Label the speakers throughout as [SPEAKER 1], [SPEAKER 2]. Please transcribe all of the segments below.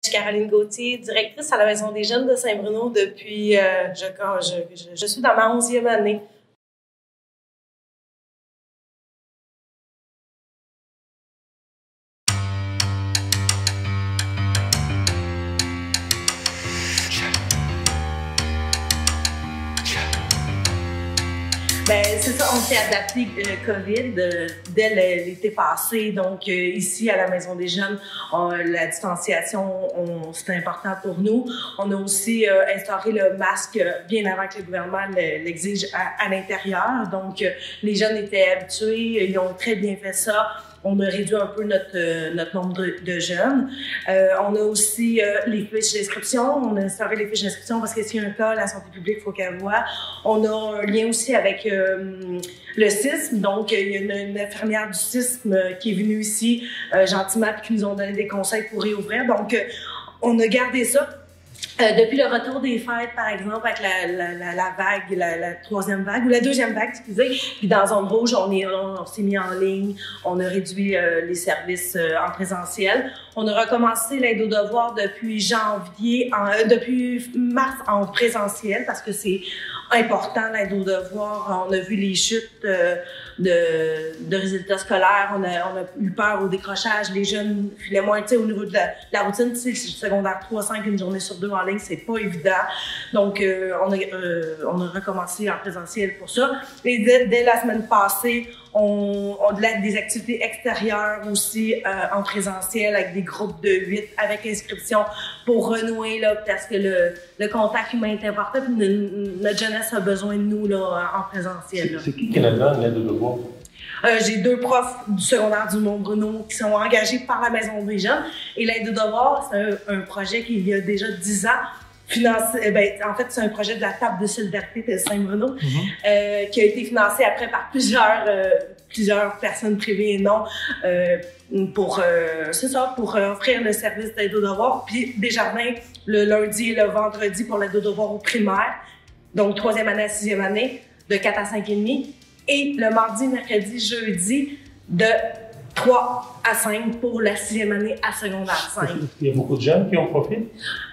[SPEAKER 1] Je suis Caroline Gauthier, directrice à la Maison des Jeunes de Saint-Bruno depuis, je suis dans ma 11e année. Ben, c'est ça, on s'est adapté COVID dès l'été passé. Donc, ici, à la Maison des Jeunes, la distanciation, c'est important pour nous. On a aussi instauré le masque bien avant que le gouvernement l'exige à l'intérieur. Donc, les jeunes étaient habitués, ils ont très bien fait ça. On a réduit un peu notre nombre de jeunes. On a aussi les fiches d'inscription. On a instauré les fiches d'inscription parce que s'il y a un cas, la santé publique, il faut qu'elle voit. On a un lien aussi avec le CISM. Donc, il y a une infirmière du CISM qui est venue ici gentiment et qui nous ont donné des conseils pour réouvrir. Donc, on a gardé ça. Depuis le retour des fêtes, par exemple, avec la vague, la troisième vague, ou la deuxième vague, excusez, puis dans Zone Rouge, on s'est mis en ligne, on a réduit les services en présentiel. On a recommencé l'aide aux devoirs depuis depuis mars en présentiel, parce que c'est important, l'aide aux devoirs. On a vu les chutes de résultats scolaires, on a eu peur au décrochage, les jeunes filaient moins, tu sais, au niveau de la routine, tu sais, secondaire 3-5, une journée sur 2 en ligne, c'est pas évident. Donc, on a recommencé en présentiel pour ça. Et dès la semaine passée, on a des activités extérieures aussi en présentiel avec des groupes de 8 avec inscription pour renouer, là, parce que le contact humain est important puis notre jeunesse a besoin de nous là, en présentiel.
[SPEAKER 2] C'est qui là-dedans, l'aide aux devoirs?
[SPEAKER 1] J'ai 2 profs du secondaire du Mont-Bruno qui sont engagés par la Maison des Jeunes. Et l'aide aux devoirs, c'est un projet qui, il y a déjà 10 ans, financé, en fait, c'est un projet de la table de solidarité de Saint-Bruno qui a été financé après par plusieurs personnes privées et non pour offrir le service d'aide aux devoirs. Puis Desjardins, le lundi et le vendredi pour l'aide aux devoirs au primaire, donc 3e année à 6e année, de 4 à 5,5. Et le mardi, mercredi, jeudi, de 3 à 5 pour la 6e année à secondaire 5.
[SPEAKER 2] Il y a beaucoup de jeunes qui en profitent?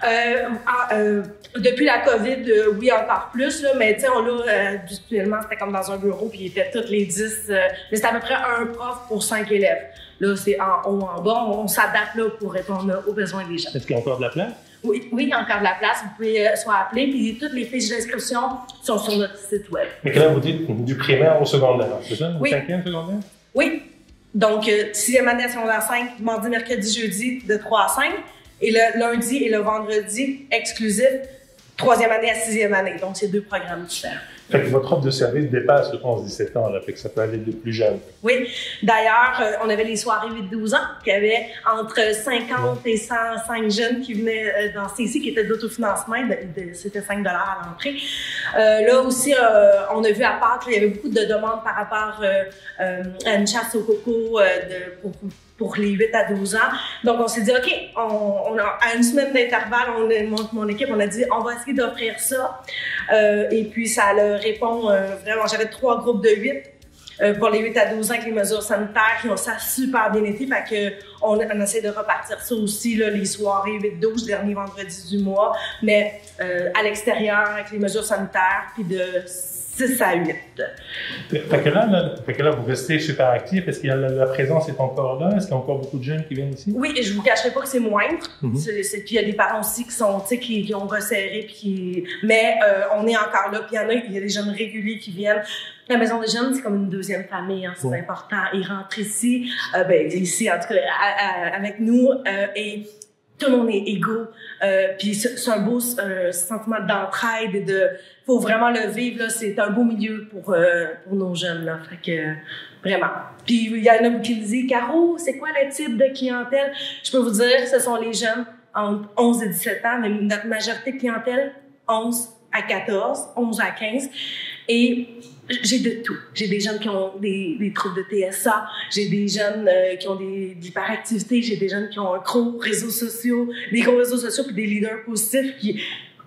[SPEAKER 1] Depuis la COVID, oui, encore plus, là, mais tu sais, habituellement, c'était comme dans un bureau, puis il était toutes les 10, mais c'était à peu près un prof pour 5 élèves. Là, c'est en haut, en bas, on s'adapte là pour répondre aux besoins des gens.
[SPEAKER 2] Est-ce qu'il y a encore de la place?
[SPEAKER 1] Oui, il y a encore de la place. Vous pouvez soit appeler, puis toutes les fiches d'inscription sont sur notre site web.
[SPEAKER 2] Mais quand vous dites du primaire au secondaire, c'est ça?
[SPEAKER 1] Oui.
[SPEAKER 2] 5e secondaire?
[SPEAKER 1] Oui. Donc, 6e année à secondaire 5, mardi, mercredi, jeudi, de 3 à 5. Et le lundi et le vendredi, exclusif, 3e année à 6e année. Donc, c'est 2 programmes différents.
[SPEAKER 2] Fait que votre offre de service dépasse le 11-17 ans, là, fait que ça peut aller de plus jeune.
[SPEAKER 1] Oui. D'ailleurs, on avait les soirées 8-12 ans, qui avaient entre 50 et 105 jeunes qui venaient danser ici, qui étaient d'autofinancement. C'était 5 $ à l'entrée. Là aussi, on a vu à Pâques, il y avait beaucoup de demandes par rapport à une chasse au coco pour les 8 à 12 ans. Donc, on s'est dit, OK, à une semaine d'intervalle, mon équipe, on a dit, on va essayer d'offrir ça. Et puis, ça leur répond vraiment. J'avais 3 groupes de 8 pour les 8 à 12 ans avec les mesures sanitaires qui ça a super bien été. Fait que on essaie de repartir ça aussi, là, les soirées 8-12, dernier vendredi du mois, mais à l'extérieur avec les mesures sanitaires, puis de 6 à 8.
[SPEAKER 2] Fait que là, vous restez super actif. Est-ce que la présence est encore là? Est-ce qu'il y a encore beaucoup de jeunes qui viennent ici? Oui,
[SPEAKER 1] et je vous cacherai pas que c'est moindre. Puis il y a des parents aussi qui ont resserré, mais on est encore là. Puis il y a des jeunes réguliers qui viennent. La Maison des Jeunes, c'est comme une deuxième famille, hein, c'est important. Ils rentrent ici, ici en tout cas, avec nous, et tout le monde est égaux. Puis c'est un beau sentiment d'entraide et faut vraiment le vivre, là. C'est un beau milieu pour nos jeunes, là. Fait que, vraiment. Puis il y en a qui me disent, Caro, c'est quoi le type de clientèle? Je peux vous dire, ce sont les jeunes entre 11 et 17 ans, mais notre majorité de clientèle, 11 à 14, 11 à 15. Et j'ai de tout. J'ai des jeunes qui ont des troubles de TSA, j'ai des jeunes qui ont de l'hyperactivité, j'ai des jeunes qui ont des gros réseaux sociaux puis des leaders positifs qui...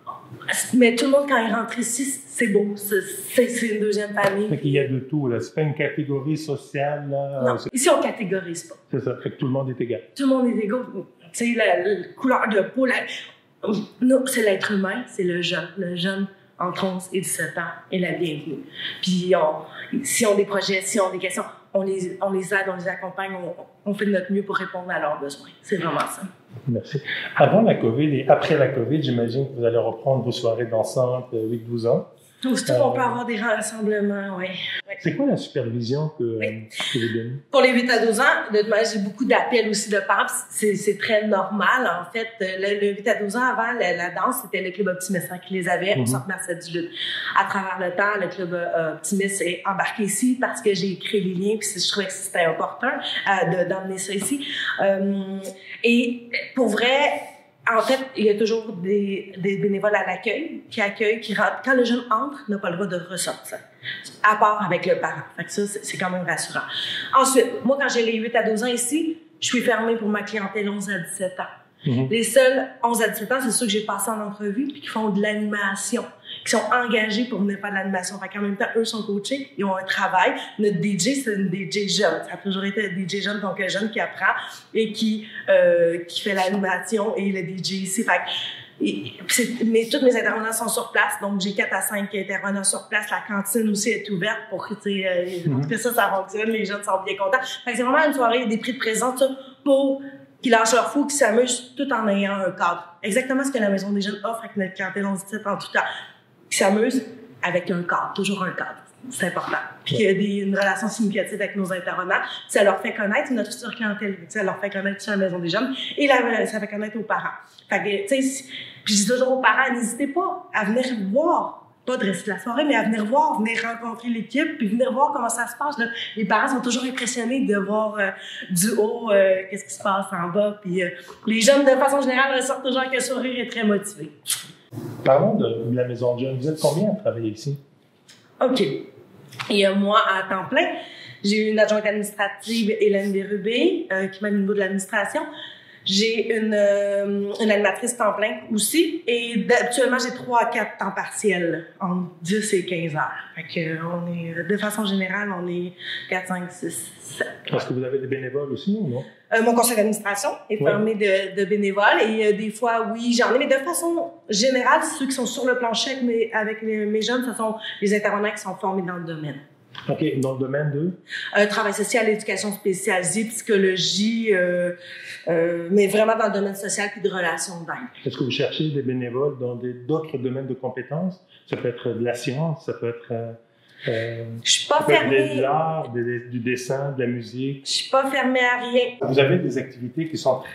[SPEAKER 1] Mais tout le monde, quand il rentre ici, c'est beau. C'est une deuxième famille.
[SPEAKER 2] Fait qu'il y a de tout, là. C'est pas une catégorie sociale, là.
[SPEAKER 1] Non, ici, on catégorise pas.
[SPEAKER 2] C'est ça. Fait que tout le monde est égal.
[SPEAKER 1] Tout le monde est égal. tu sais, la couleur de peau, non, c'est l'être humain, c'est le jeune. Le jeune entre 11 et 17 ans est la bienvenue. Puis, si on a des projets, si on a des questions, on les aide, on les accompagne, on fait de notre mieux pour répondre à leurs besoins. C'est vraiment ça.
[SPEAKER 2] Merci. Avant la COVID et après la COVID, j'imagine que vous allez reprendre vos soirées dansantes 8-12 ans.
[SPEAKER 1] Aussitôt qu'on peut avoir des rassemblements, oui.
[SPEAKER 2] C'est quoi la supervision que vous donnez?
[SPEAKER 1] Pour les 8 à 12 ans, j'ai beaucoup d'appels aussi de parents. C'est très normal, en fait. Le 8 à 12 ans, avant, la danse, c'était le Club Optimiste qui les avait au Centre Marcel Duluth. À travers le temps, le Club Optimiste est embarqué ici parce que j'ai créé les liens puis je trouvais que c'était important d'emmener ça ici. Et pour vrai, en fait, il y a toujours des bénévoles à l'accueil qui accueillent, qui rentrent. Quand le jeune entre, il n'a pas le droit de ressortir, à part avec le parent. Fait que ça, c'est quand même rassurant. Ensuite, moi, quand j'ai les 8 à 12 ans ici, je suis fermée pour ma clientèle 11 à 17 ans. Les seuls 11 à 17 ans, c'est ceux que j'ai passés en entrevue puis qui font de l'animation, qui sont engagés pour venir faire de l'animation. Fait qu'en même temps, eux sont coachés, ils ont un travail. Notre DJ, c'est une DJ jeune. Ça a toujours été un DJ jeune, donc un jeune qui apprend et qui fait l'animation et le DJ ici. Fait que, mais toutes mes intervenants sont sur place, donc j'ai 4 à 5 intervenants sur place. La cantine aussi est ouverte pour que ça fonctionne. Les jeunes sont bien contents. Fait que c'est vraiment une soirée, des prix de présence pour qui lâchent leur fou, qui s'amusent tout en ayant un cadre. Exactement ce que la Maison des Jeunes offre avec notre clientèle 11-17 en tout temps. Qui s'amusent avec un cadre, toujours un cadre. C'est important. Puis qu'il y a une relation significative avec nos intervenants. Ça leur fait connaître notre future clientèle. Ça leur fait connaître sur la Maison des Jeunes. Et ça fait connaître aux parents. Fait que, tu sais, puis je dis toujours aux parents, n'hésitez pas à venir voir. Pas de rester la soirée, mais à venir voir, venir rencontrer l'équipe, puis venir voir comment ça se passe. Là. Les parents sont toujours impressionnés de voir du haut qu'est-ce qui se passe en bas. Puis les jeunes, de façon générale, ressortent toujours avec un sourire et très motivés.
[SPEAKER 2] Parlons de la Maison de Jeunes. Vous êtes combien à travailler ici?
[SPEAKER 1] OK. Il y a moi à temps plein. J'ai une adjointe administrative, Hélène Bérubé, qui m'a au niveau de l'administration. J'ai une animatrice temps plein aussi. Et actuellement, j'ai 3 à 4 temps partiels, entre 10 et 15 heures. Fait que de façon générale, on est 4, 5, 6, 7.
[SPEAKER 2] Est-ce que vous avez des bénévoles aussi ou non?
[SPEAKER 1] Mon conseil d'administration est formé de bénévoles. Et des fois, oui, j'en ai. Mais de façon générale, ceux qui sont sur le plancher avec mes jeunes, ce sont les intervenants qui sont formés dans le domaine.
[SPEAKER 2] OK. Dans le domaine de?
[SPEAKER 1] Travail social, éducation spécialisée, psychologie, mais vraiment dans le domaine social puis de relations d'aide.
[SPEAKER 2] Est-ce que vous cherchez des bénévoles dans d'autres domaines de compétences? Ça peut être de la science, ça peut être...
[SPEAKER 1] je suis pas fermée.
[SPEAKER 2] De l'art, du dessin, de la musique.
[SPEAKER 1] Je suis pas fermée à rien.
[SPEAKER 2] Vous avez des activités qui sont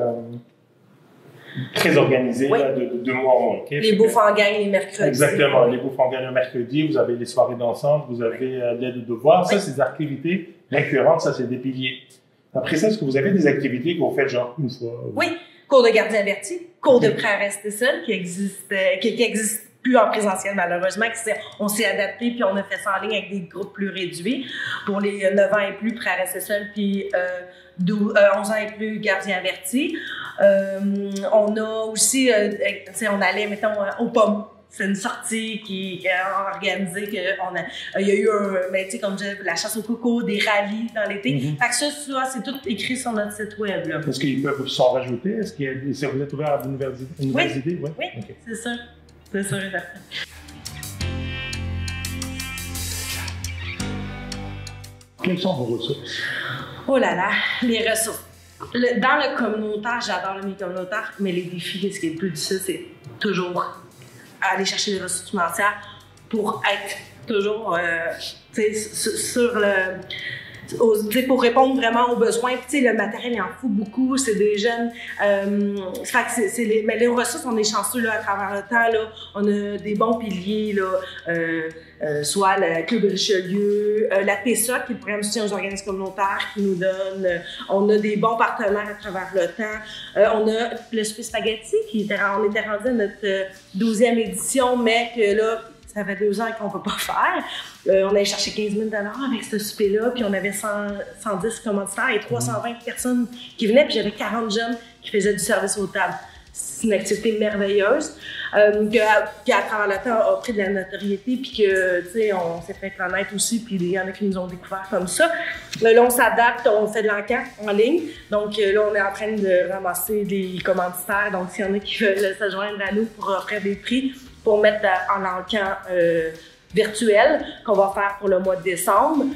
[SPEAKER 2] très organisées,
[SPEAKER 1] oui.
[SPEAKER 2] Là, de mois en mois. Okay?
[SPEAKER 1] Les bouffes en gang les mercredis.
[SPEAKER 2] Exactement, les bouffes en gang le mercredi, vous avez les soirées dansantes, vous avez l'aide aux devoirs. Oui. Ça, c'est des activités récurrentes, ça, c'est des piliers. Après ça, est-ce que vous avez des activités que vous faites genre une fois?
[SPEAKER 1] Oui, cours de gardien averti, cours de prêt à rester seul qui existe plus en présentiel malheureusement, on s'est adapté puis on a fait ça en ligne avec des groupes plus réduits pour les 9 ans et plus prêt à rester seul puis 11 ans et plus gardien averti. On a aussi, on allait mettons aux pommes. C'est une sortie qui est organisée il y a eu comme je disais, la chasse au coco, des rallyes dans l'été. Fait que ça, c'est tout écrit sur notre site web. Là.
[SPEAKER 2] Est-ce qu'ils peuvent s'en rajouter? Est-ce que vous êtes ouvert à de nouvelles idées?
[SPEAKER 1] Oui, okay. C'est ça. C'est sûr et certain.
[SPEAKER 2] Quelles sont vos ressources?
[SPEAKER 1] Oh là là, les ressources. Dans le communautaire, j'adore le milieu communautaire, mais les défis, ce qui est le plus difficile, c'est toujours aller chercher des ressources financières pour être toujours sur le... pour répondre vraiment aux besoins. Puis, le matériel, il en faut beaucoup. C'est des jeunes. Mais les ressources, on est chanceux là, à travers le temps. Là. On a des bons piliers, là, soit le Club Richelieu, la PESA, qui est le programme de soutien aux organismes communautaires, qui nous donne. On a des bons partenaires à travers le temps. On a le Souper Spaghetti, on était rendu à notre 12e édition, mais que là, ça fait 2 ans qu'on ne peut pas faire. On allait chercher 15 000 $ avec ce souper-là, puis on avait 110 commanditaires et 320 personnes qui venaient, puis j'avais 40 jeunes qui faisaient du service aux tables. c'est une activité merveilleuse qui à travers le temps a pris de la notoriété puis que tu sais on s'est fait connaître aussi puis il y en a qui nous ont découvert comme ça. Là on s'adapte, on fait de l'encan en ligne. Donc là on est en train de ramasser des commanditaires. Donc s'il y en a qui veulent se joindre à nous pour offrir des prix pour mettre en encan virtuel qu'on va faire pour le mois de décembre.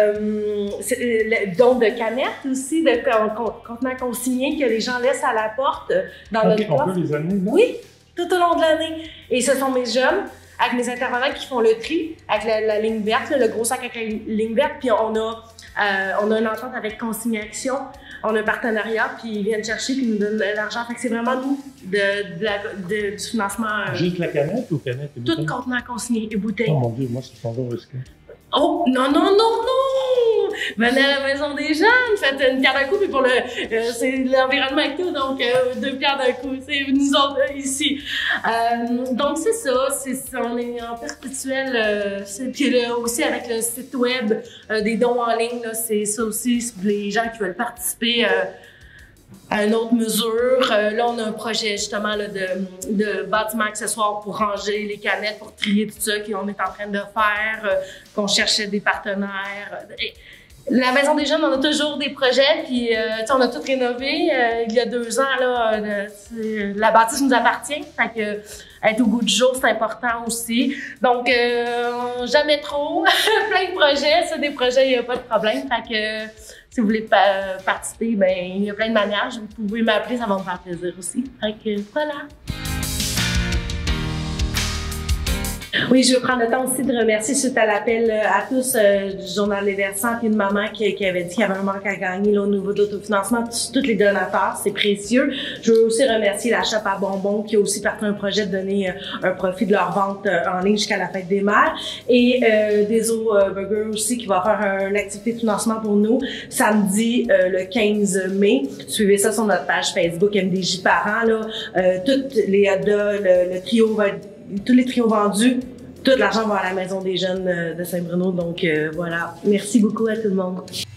[SPEAKER 1] Le don de canettes aussi, de contenants consignés que les gens laissent à la porte dans notre coffre.
[SPEAKER 2] On peut les amener, non?
[SPEAKER 1] Oui, tout au long de l'année. Et ce sont mes jeunes, avec mes intervenants qui font le tri, avec la ligne verte, le gros sac avec la ligne verte, puis on a une entente avec Consigne Action. On a un partenariat, puis ils viennent chercher, puis ils nous donnent de l'argent. Fait que c'est vraiment nous, du financement.
[SPEAKER 2] Juste la canette ou canette et bouteille?
[SPEAKER 1] Tout contenant consigné et bouteille.
[SPEAKER 2] Oh mon Dieu, moi, c'est encore risqué.
[SPEAKER 1] Oh, non, non, non, non! Venez à la maison des jeunes, faites une pierre d'un coup, puis pour c'est l'environnement avec tout, donc 2 pierres d'un coup, c'est nous autres ici. Donc c'est ça, on est en perpétuel, puis aussi avec le site web des dons en ligne, c'est ça aussi, c'est pour les gens qui veulent participer à une autre mesure. Là, on a un projet justement là, de bâtiment accessoire pour ranger les canettes, pour trier tout ça, qu'on est en train de faire, qu'on cherchait des partenaires. La Maison des Jeunes, on a toujours des projets, puis on a tout rénové. Il y a 2 ans, là, la bâtisse nous appartient, fait que être au goût du jour, c'est important aussi. Donc, jamais trop, plein de projets. Ça, des projets, il n'y a pas de problème. Fait que si vous voulez participer, ben il y a plein de manières. Vous pouvez m'appeler, ça va me faire plaisir aussi. Fait que voilà. Oui, je veux prendre le temps aussi de remercier suite à l'appel à tous du Journal Les Versants et une maman qui avait dit qu'il y avait un manque à gagner là, au niveau de l'autofinancement, tous les donateurs, c'est précieux. Je veux aussi remercier la Shop à bonbons qui a aussi parti un projet de donner un profit de leur vente en ligne jusqu'à la fête des mères et Deso Burger aussi qui va faire une activité de financement pour nous samedi le 15 mai. Suivez ça sur notre page Facebook MDJ Parents là. Toutes les le trio va être tous les trios vendus, tout l'argent va à la Maison des Jeunes de Saint-Bruno. Donc voilà, merci beaucoup à tout le monde.